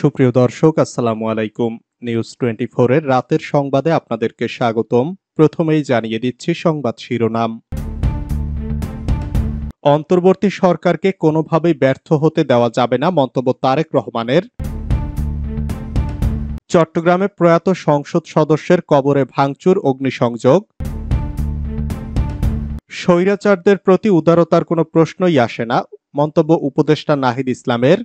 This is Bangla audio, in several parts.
সুপ্রিয় দর্শক, আসসালামু আলাইকুম। নিউজ 24 এর রাতের সংবাদে আপনাদেরকে স্বাগতম। প্রথমেই জানিয়ে দিচ্ছি সংবাদ শিরোনাম। অন্তর্বর্তী সরকারকে কোনোভাবেই ব্যর্থ হতে দেওয়া যাবে না, মন্তব্য তারেক রহমানের। চট্টগ্রামে প্রয়াত সংসদ সদস্যের কবরে ভাঙচুর, অগ্নিসংযোগ। স্বৈরাচারদের প্রতি উদারতার কোনো প্রশ্নই আসে না, মন্তব্য উপদেষ্টা নাহিদ ইসলামের।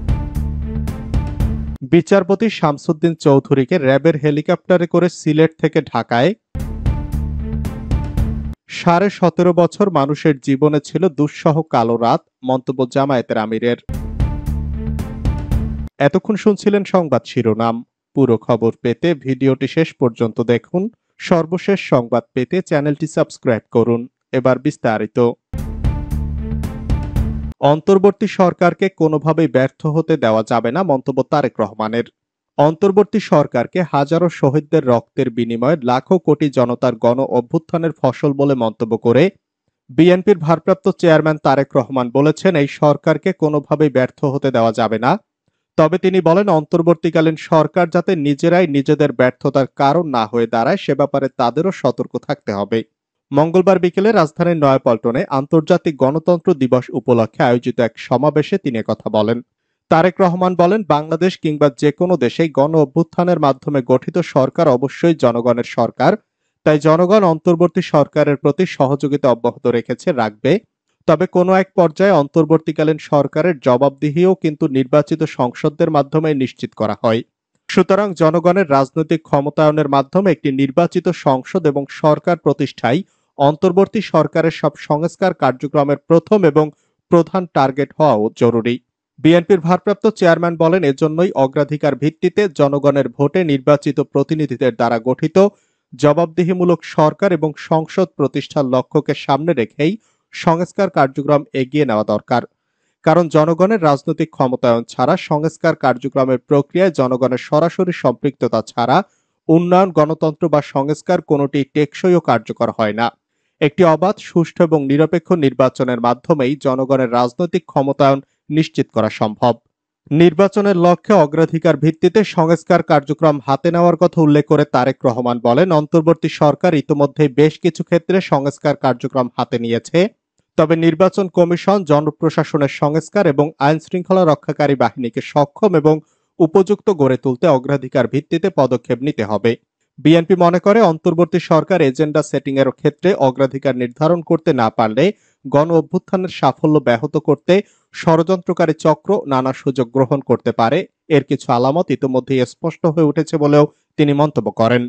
বিচারপতি শামসুদ্দিন চৌধুরীকে র্যাবের হেলিকপ্টারে করে সিলেট থেকে ঢাকায়। 17.5 বছর মানুষের জীবনে ছিল দুঃসহ কালো রাত, মন্তব্য জামায়াতের আমিরের। এতক্ষণ শুনছিলেন সংবাদ শিরোনাম। পুরো খবর পেতে ভিডিওটি শেষ পর্যন্ত দেখুন। সর্বশেষ সংবাদ পেতে চ্যানেলটি সাবস্ক্রাইব করুন। এবার বিস্তারিত। অন্তর্বর্তী সরকারকে কোনোভাবেই ব্যর্থ হতে দেওয়া যাবে না, মন্তব্য তারেক রহমানের। অন্তর্বর্তী সরকারকে হাজারো শহীদদের রক্তের বিনিময়ে লাখো কোটি জনতার গণ অভ্যুত্থানের ফসল বলে মন্তব্য করে বিএনপির ভারপ্রাপ্ত চেয়ারম্যান তারেক রহমান বলেছেন, এই সরকারকে কোনোভাবেই ব্যর্থ হতে দেওয়া যাবে না। তবে তিনি বলেন, অন্তর্বর্তীকালীন সরকার যাতে নিজেরাই নিজেদের ব্যর্থতার কারণ না হয়ে দাঁড়ায় সে ব্যাপারে তাদেরও সতর্ক থাকতে হবে। মঙ্গলবার বিকেলে রাজধানীর নয়াপল্টনে আন্তর্জাতিক গণতন্ত্র দিবস উপলক্ষে আয়োজিত এক সমাবেশে তিনি কথা বলেন। তারেক রহমান বলেন, বাংলাদেশ কিংবা যে কোনো দেশেই গণ অভ্যুত্থানের মাধ্যমে গঠিত সরকার অবশ্যই জনগণের সরকার। তাই জনগণ অন্তর্বর্তী সরকারের প্রতি সহযোগিতা অব্যাহত রেখেছে, রাখবে। তবে কোনো এক পর্যায়ে অন্তর্বর্তীকালীন সরকারের জবাবদিহিও কিন্তু নির্বাচিত সংসদদের মাধ্যমে নিশ্চিত করা হয়। সুতরাং জনগণের রাজনৈতিক ক্ষমতায়নের মাধ্যমে একটি নির্বাচিত সংসদ এবং সরকার প্রতিষ্ঠাই অন্তর্বর্তী সরকারের সব সংস্কার কার্যক্রমের প্রথম এবং প্রধান টার্গেট হওয়াও জরুরি। বিএনপির ভারপ্রাপ্ত চেয়ারম্যান বলেন, এজন্যই অগ্রাধিকার ভিত্তিতে জনগণের ভোটে নির্বাচিত প্রতিনিধিদের দ্বারা গঠিত জবাবদিহিমূলক সরকার এবং সংসদ প্রতিষ্ঠার লক্ষ্যকে সামনে রেখেই সংস্কার কার্যক্রম এগিয়ে নেওয়া দরকার। কারণ জনগণের রাজনৈতিক ক্ষমতায়ন ছাড়া, সংস্কার কার্যক্রমের প্রক্রিয়ায় জনগণের সরাসরি সম্পৃক্ততা ছাড়া উন্নয়ন, গণতন্ত্র বা সংস্কার কোনোটি টেকসই ও কার্যকর হয় না। একটি অবাধ, সুষ্ঠু এবং নিরপেক্ষ নির্বাচনের মাধ্যমেই জনগণের রাজনৈতিক ক্ষমতায়ন নিশ্চিত করা সম্ভব। নির্বাচনের লক্ষ্যে অগ্রাধিকার ভিত্তিতে সংস্কার কার্যক্রম হাতে নেওয়ার কথা উল্লেখ করে তারেক রহমান বলেন, অন্তর্বর্তী সরকার ইতোমধ্যে বেশ কিছু ক্ষেত্রে সংস্কার কার্যক্রম হাতে নিয়েছে। তবে নির্বাচন কমিশন, জনপ্রশাসনের সংস্কার এবং আইন শৃঙ্খলা রক্ষাকারী বাহিনীকে সক্ষম এবং উপযুক্ত গড়ে তুলতে অগ্রাধিকার ভিত্তিতে পদক্ষেপ নিতে হবে। বিএনপি মনে করে, অন্তর্বর্তী সরকার এজেন্ডা সেটিং এর ক্ষেত্রে অগ্রাধিকার নির্ধারণ করতে না পারলে গণ অভ্যুত্থানের সাফল্য ব্যাহত করতে ষড়যন্ত্রকারী চক্র নানা সুযোগ গ্রহণ করতে পারে। এর কিছু আলামত ইতোমধ্যেই স্পষ্ট হয়ে উঠেছে বলেও তিনি মন্তব্য করেন।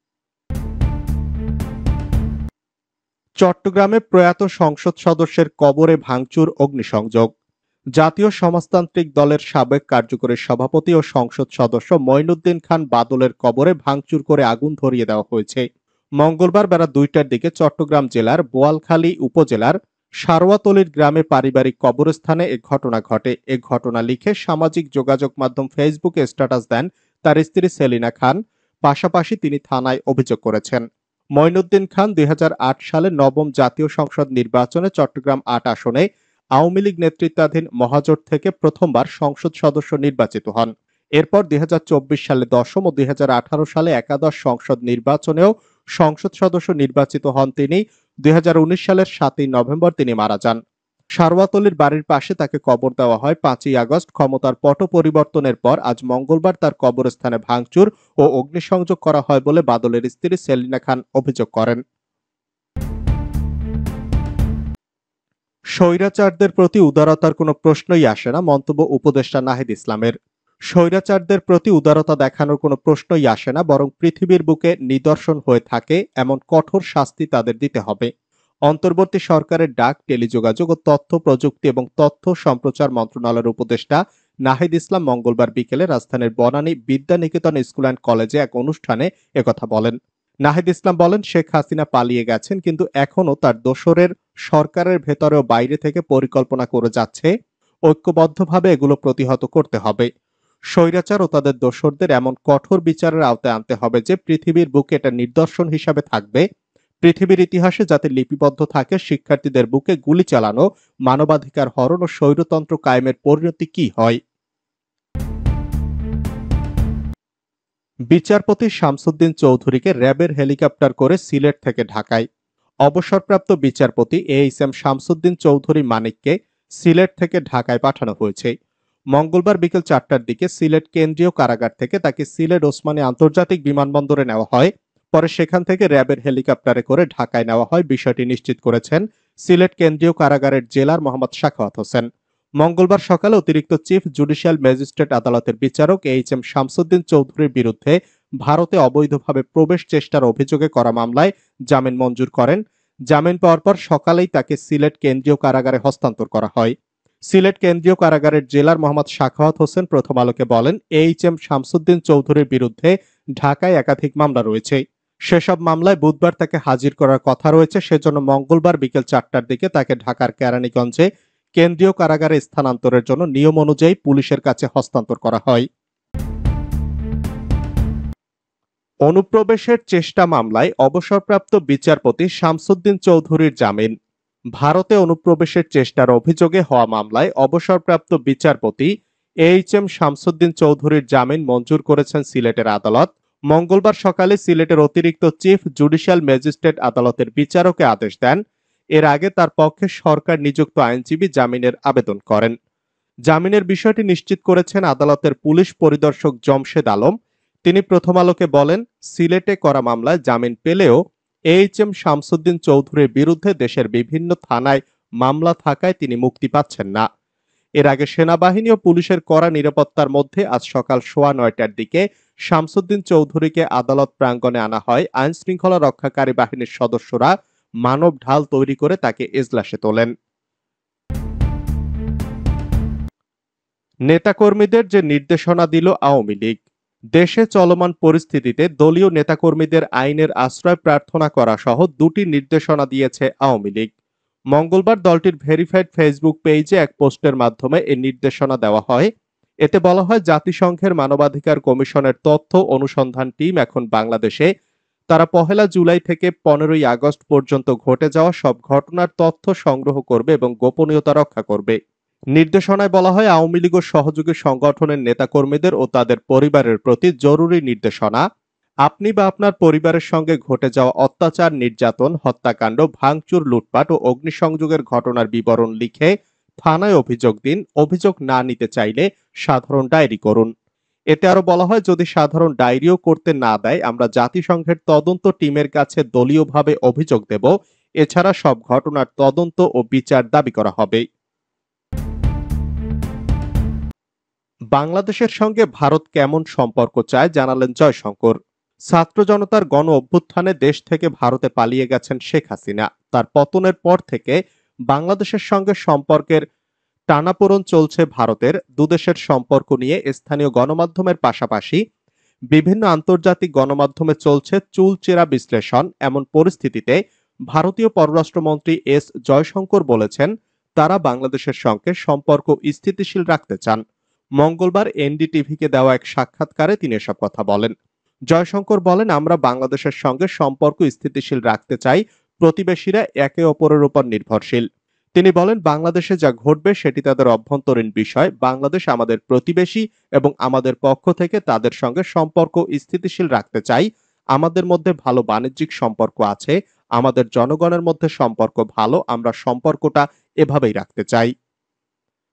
চট্টগ্রামে প্রয়াত সংসদ সদস্যের কবরে ভাঙচুর, অগ্নিসংযোগ। জাতীয় সমাজতান্ত্রিক দলের সাবেক কার্যকরী সভাপতি ও সংসদ সদস্য মঈনুদ্দিন খান বাদলের কবরে ভাঙচুর করে আগুন ধরিয়ে দেওয়া হয়েছে। মঙ্গলবার বেলা 2টার দিকে চট্টগ্রাম জেলার বোয়ালখালী উপজেলার সারোয়াতলির গ্রামে পারিবারিক কবরস্থানে এ ঘটনা ঘটে। এ ঘটনা লিখে সামাজিক যোগাযোগ মাধ্যম ফেসবুকে স্ট্যাটাস দেন তার স্ত্রী সেলিনা খান। পাশাপাশি তিনি থানায় অভিযোগ করেছেন। মঈনুদ্দিন খান 2008 সালে নবম জাতীয় সংসদ নির্বাচনে চট্টগ্রাম 8 আসনে আওয়ামী লীগ নেতৃত্বাধীন মহাজোট থেকে প্রথমবার সংসদ সদস্য নির্বাচিত হন। এরপর 2024 সালে 10ম ও 2018 সালে একাদশ সংসদ নির্বাচনেও সংসদ সদস্য নির্বাচিত হন তিনি। 2019 সালের 7ই নভেম্বর তিনি মারা যান। সারোয়াতলির বাড়ির পাশে তাকে কবর দেওয়া হয়। 5ই আগস্ট ক্ষমতার পট পরিবর্তনের পর আজ মঙ্গলবার তার কবরস্থানে ভাঙচুর ও অগ্নিসংযোগ করা হয় বলে বাদলের স্ত্রী সেলিনা খান অভিযোগ করেন। স্বৈরাচারদের প্রতি উদারতার কোনো প্রশ্নই আসে না, মন্তব্য উপদেষ্টা নাহিদ ইসলামের। স্বৈরাচারদের প্রতি উদারতা দেখানোর কোনো প্রশ্নই আসে না, বরং পৃথিবীর বুকে নিদর্শন হয়ে থাকে এমন কঠোর শাস্তি তাদের দিতে হবে। অন্তর্বর্তী সরকারের ডাক, টেলিযোগাযোগ ও তথ্য প্রযুক্তি এবং তথ্য সম্প্রচার মন্ত্রণালয়ের উপদেষ্টা নাহিদ ইসলাম মঙ্গলবার বিকেলে রাজধানীর বনানী বিদ্যানিকেতন স্কুল অ্যান্ড কলেজে এক অনুষ্ঠানে একথা বলেন। নাহিদ ইসলাম বলেন, শেখ হাসিনা পালিয়ে গেছেন, কিন্তু এখনো তার দোসরের সরকারের ভেতরে ও বাইরে থেকে পরিকল্পনা করে যাচ্ছে। ঐক্যবদ্ধভাবে এগুলো প্রতিহত করতে হবে। স্বৈরাচার ও তাদের দোসরদের এমন কঠোর বিচারের আওতায় আনতে হবে যে পৃথিবীর বুকে এটা নিদর্শন হিসাবে থাকবে। পৃথিবীর ইতিহাসে যাতে লিপিবদ্ধ থাকে শিক্ষার্থীদের বুকে গুলি চালানো, মানবাধিকার হরণ ও স্বৈরতন্ত্র কায়েমের পরিণতি কি হয়। বিচারপতি শামসুদ্দিন চৌধুরীকে র্যাবের হেলিকপ্টার করে সিলেট থেকে ঢাকায়। অবসরপ্রাপ্ত বিচারপতি এইচ.এম. শামসুদ্দিন চৌধুরী মানিককে সিলেট থেকে ঢাকায় পাঠানো হয়েছে। মঙ্গলবার বিকেল 4টার দিকে সিলেট কেন্দ্রীয় কারাগার থেকে তাকে সিলেট ওসমানী আন্তর্জাতিক বিমানবন্দরে নেওয়া হয়। পরে সেখান থেকে র্যাবের হেলিকপ্টারে করে ঢাকায় নেওয়া হয়। বিষয়টি নিশ্চিত করেছেন সিলেট কেন্দ্রীয় কারাগারের জেলার মোহাম্মদ সাখাওয়াত হোসেন। মঙ্গলবার সকালে অতিরিক্ত চিফ জুডিশিয়াল ম্যাজিস্ট্রেট আদালতের বিচারক এইচ.এম. শামসুদ্দিন চৌধুরীর বিরুদ্ধে ভারতে অবৈধভাবে প্রবেশ চেষ্টার অভিযোগে করা মামলায় জামিন মঞ্জুর করেন। জামিন পাওয়ার পর সকালেই তাকে সিলেট কেন্দ্রীয় কারাগারে হস্তান্তর করা হয়। সিলেট কেন্দ্রীয় কারাগারের জেলার মোহাম্মদ সাখাওয়াত হোসেন প্রথম আলোকে বলেন, এইচ.এম. শামসুদ্দিন চৌধুরীর বিরুদ্ধে ঢাকায় একাধিক মামলা রয়েছে। সেসব মামলায় বুধবার তাকে হাজির করার কথা রয়েছে। সেজন্য মঙ্গলবার বিকেল 4টার দিকে তাকে ঢাকার কেরানীগঞ্জে কেন্দ্রীয় কারাগারে স্থানান্তরের জন্য নিয়ম অনুযায়ী পুলিশের কাছে হস্তান্তর করা হয়। অনুপ্রবেশের চেষ্টা মামলায় অবসরপ্রাপ্ত বিচারপতি শামসুদ্দিন চৌধুরীর জামিন। ভারতে অনুপ্রবেশের চেষ্টার অভিযোগে হওয়া মামলায় অবসরপ্রাপ্ত বিচারপতি এইচ.এম. শামসুদ্দিন চৌধুরীর জামিন মঞ্জুর করেছেন সিলেটের আদালত। মঙ্গলবার সকালে সিলেটের অতিরিক্ত চিফ জুডিশিয়াল ম্যাজিস্ট্রেট আদালতের বিচারকে আদেশ দেন। এর আগে তার পক্ষে সরকার নিযুক্ত আইনজীবী জামিনের আবেদন করেন। জামিনের বিষয়টি নিশ্চিত করেছেন আদালতের পুলিশ পরিদর্শক জমশেদ আলম। তিনি প্রথম আলোকে বলেন, সিলেটে করা মামলায় জামিন পেলেও এইচ.এম. শামসুদ্দিন চৌধুরীর বিরুদ্ধে দেশের বিভিন্ন থানায় মামলা থাকায় তিনি মুক্তি পাচ্ছেন না। এর আগে সেনাবাহিনী ও পুলিশের কড়া নিরাপত্তার মধ্যে আজ সকাল 9:15টার দিকে শামসুদ্দিন চৌধুরীকে আদালত প্রাঙ্গণে আনা হয়। আইন শৃঙ্খলা রক্ষাকারী বাহিনীর সদস্যরা মানব ঢাল তৈরি করে তাকে এজলাসে তোলেন। নেতাকর্মীদের যে নির্দেশনা দিল আওয়ামী লীগ। দেশে চলমান পরিস্থিতিতে দলীয় নেতাকর্মীদের আইনের আশ্রয় প্রার্থনা করা সহ দুটি নির্দেশনা দিয়েছে আওয়ামী লীগ। মঙ্গলবার দলটির ভেরিফাইড ফেসবুক পেজে এক পোস্টের মাধ্যমে এই নির্দেশনা দেওয়া হয়। এতে বলা হয়, জাতিসংঘের মানবাধিকার কমিশনের তথ্য অনুসন্ধান টিম এখন বাংলাদেশে। তারা 1 জুলাই থেকে 15 আগস্ট পর্যন্ত ঘটে যাওয়া সব ঘটনার তথ্য সংগ্রহ করবে এবং গোপনীয়তা রক্ষা করবে। নির্দেশনায় বলা হয়, আওয়ামী লীগ ও সহযোগী সংগঠনের নেতাকর্মীদের ও তাদের পরিবারের প্রতি জরুরি নির্দেশনা। আপনি বা আপনার পরিবারের সঙ্গে ঘটে যাওয়া অত্যাচার, নির্যাতন, হত্যাকাণ্ড, ভাঙচুর, লুটপাট ও অগ্নিসংযোগের ঘটনার বিবরণ লিখে থানায় অভিযোগ দিন। অভিযোগ না নিতে চাইলে সাধারণ ডায়েরি করুন। এতে আরো বলা হয়, যদি সাধারণ ডায়েরিও করতে না দেয়, আমরা জাতিসংঘের তদন্ত টিমের কাছে দলীয়ভাবে অভিযোগ দেব। এছাড়া সব ঘটনার তদন্ত ও বিচার দাবি করা হবে। বাংলাদেশের সঙ্গে ভারত কেমন সম্পর্ক চায় জানালেন জয়শঙ্কর। ছাত্র জনতার গণ অভ্যুত্থানে দেশ থেকে ভারতে পালিয়ে গেছেন শেখ হাসিনা। তার পতনের পর থেকে বাংলাদেশের সঙ্গে সম্পর্কের টানাপোড়েন চলছে। ভারতের দুদেশের সম্পর্ক নিয়ে স্থানীয় গণমাধ্যমের পাশাপাশি বিভিন্ন আন্তর্জাতিক গণমাধ্যমে চলছে চুলচেরা বিশ্লেষণ। এমন পরিস্থিতিতে ভারতীয় পররাষ্ট্রমন্ত্রী এস জয়শঙ্কর বলেছেন, তারা বাংলাদেশের সঙ্গে সম্পর্ক স্থিতিশীল রাখতে চান। মঙ্গলবার এনডিটিভিকে দেওয়া এক সাক্ষাৎকারে তিনি এসব কথা বলেন। জয়শঙ্কর বলেন, আমরা বাংলাদেশের সঙ্গে সম্পর্ক স্থিতিশীল রাখতে চাই। প্রতিবেশীরা একে অপরের উপর নির্ভরশীল। তিনি বলেন, বাংলাদেশে যা ঘটবে সেটি তাদের অভ্যন্তরীণ বিষয়। বাংলাদেশ আমাদের প্রতিবেশী এবং আমাদের পক্ষ থেকে তাদের সঙ্গে সম্পর্ক স্থিতিশীল রাখতে চাই। আমাদের মধ্যে ভালো বাণিজ্যিক সম্পর্ক আছে। আমাদের জনগণের মধ্যে সম্পর্ক ভালো। আমরা সম্পর্কটা এভাবেই রাখতে চাই।